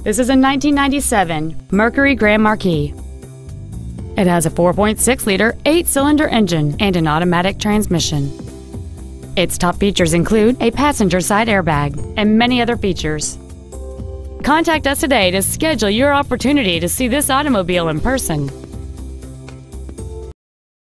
This is a 1997 Mercury Grand Marquis. It has a 4.6-liter 8-cylinder engine and an automatic transmission. Its top features include a passenger side airbag and many other features. Contact us today to schedule your opportunity to see this automobile in person.